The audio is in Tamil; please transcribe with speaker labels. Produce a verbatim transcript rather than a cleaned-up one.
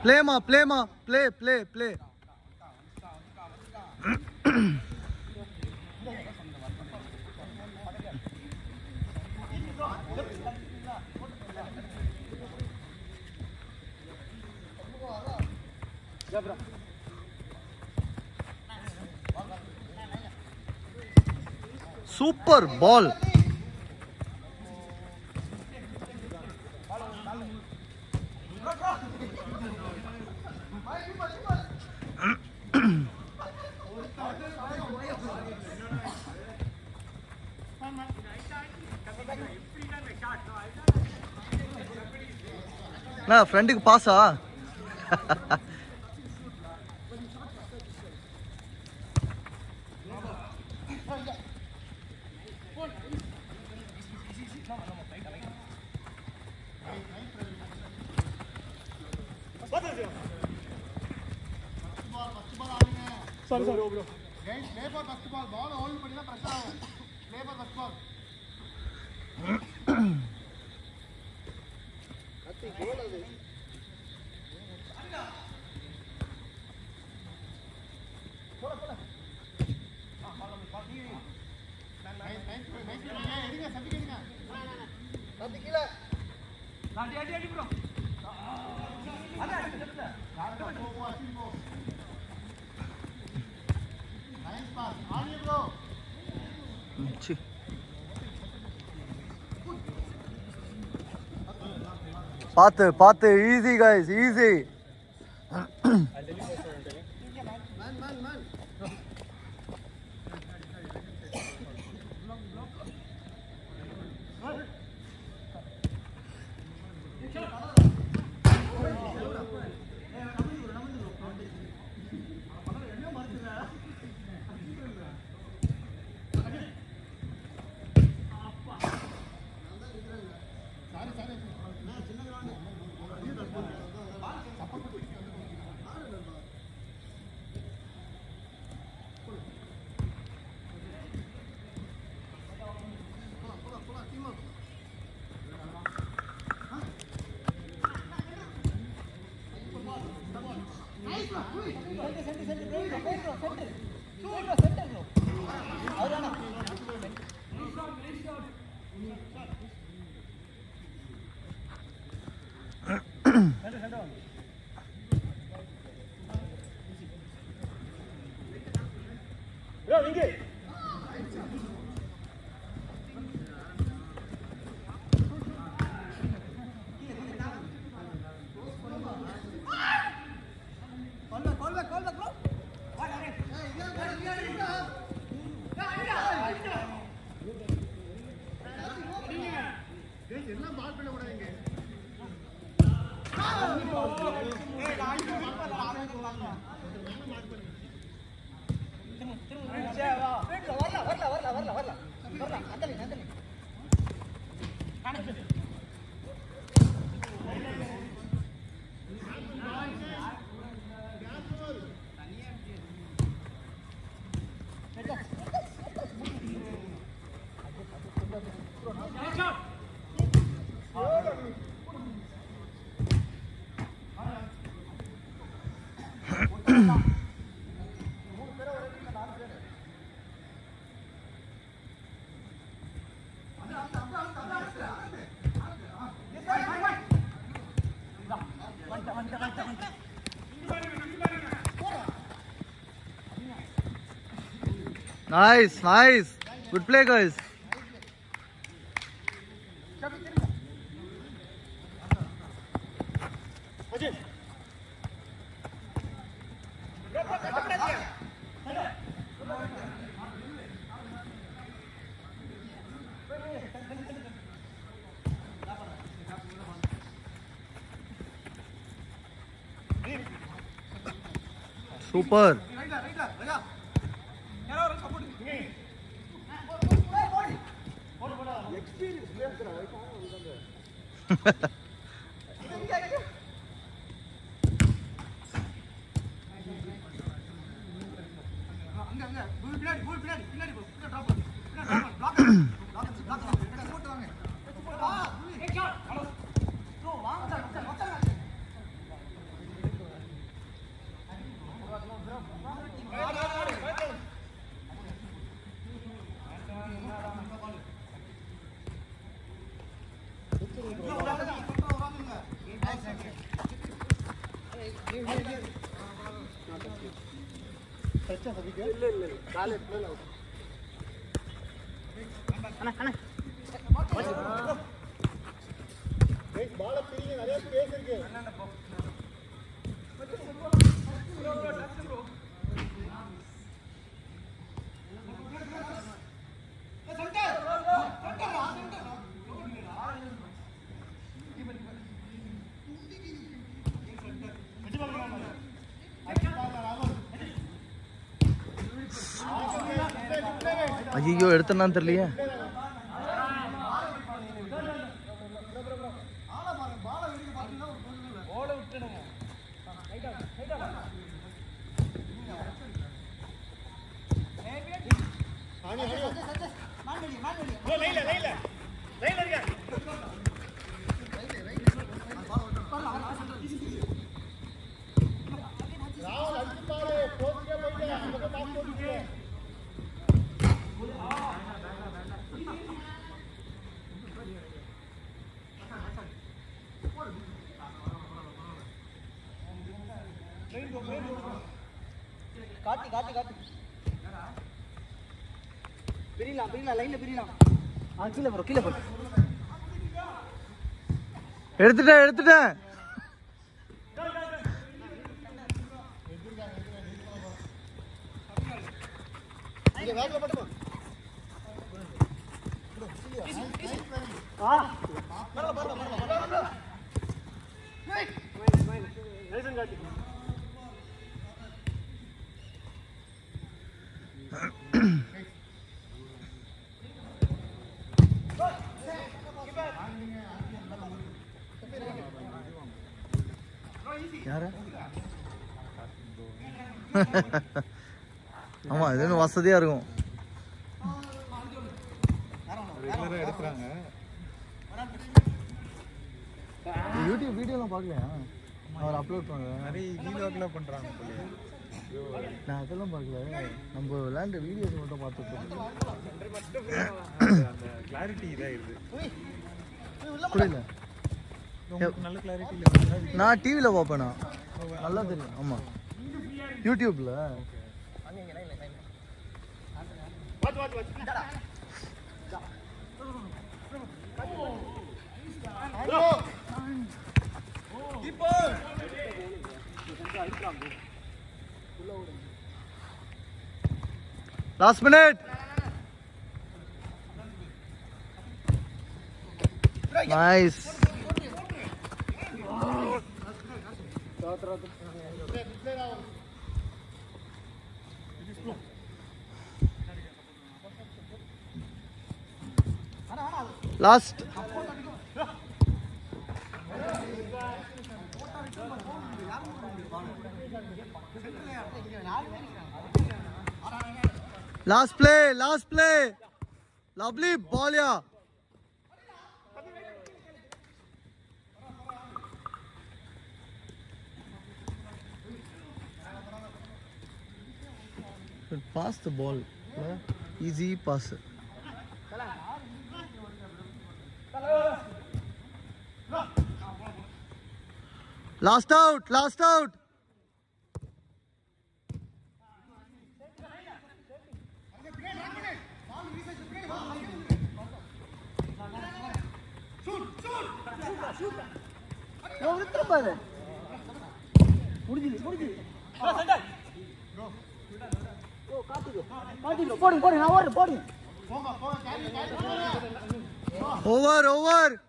Speaker 1: Play ma, play ma, play, play, play. Super ball. Na friend ku pass ah.
Speaker 2: Sorry, sorry, bro. Guys, play for first ball. Ball hold பண்ணி தான் பிரஷர் ஆகும். Play for first ball. அத்தி கோல் அது. போடா போடா. ஆ ball ball. Nice nice nice எடுங்க சட்டி எடுங்க. சட்டி கீழ. அடி அடி அடி ப்ரோ. அட அடி லெஃப்ட்ல. யாரோ போ அசி போ. Nice pass. ஆடியோ ப்ரோ.
Speaker 1: சி. பாத்து பாத்து easy guys easy.
Speaker 2: Man man man. Yo, inge.
Speaker 1: Nice, nice. Good play, guys. Super.
Speaker 2: அடிச்சா சதிக்கு இல்ல இல்ல இல்ல காலே பிளேல அவுட் அண்ணா அண்ணா ஏய் பால பிரிங்க நிறைய ஸ்பேஸ் இருக்கு அண்ணா போ
Speaker 1: ஐயோ எடுத்தனான்னு தெரியலையே.
Speaker 2: காட்டி காட்டி காட்டி பிரிலாம் பிரிலாம் லைன்ல பிரிலாம் ஆ கீழ போறோம் கீழ போறோம்
Speaker 1: எடுத்துட்டேன் எடுத்துட்டேன்
Speaker 2: இங்க வேகமா பட்டு ஆ பரல பரல பரல ஏய் நைசன் காட்டி
Speaker 1: யாரு? ஆமா இது இன்னும் வசதியா இருக்கும். யூடியூப் வீடியோலாம் பார்க்கலையா? அவர் அப்லோட் பண்ணுறாங்க நிறைய வீடியோக்கெல்லாம் பண்ணுறாங்க. நான் அதெல்லாம் பார்க்கல, நம்ம விளையாண்டு வீடியோஸ் மட்டும் பார்த்துட்டு
Speaker 3: கிளாரிட்டி இதாகிடுது.
Speaker 1: புரியல.
Speaker 3: நல்ல கிளாரிட்டி இல்லை.
Speaker 1: நான் டிவியில் பார்ப்பேண்ணா, நல்லா தெரியும். ஆமாம் யூடியூப்பில். Last minute. Nice. Last. Last play, last play. Lovely ball, yeah. Pass the ball. Yeah. Easy pass. Last out, last out. Over, over.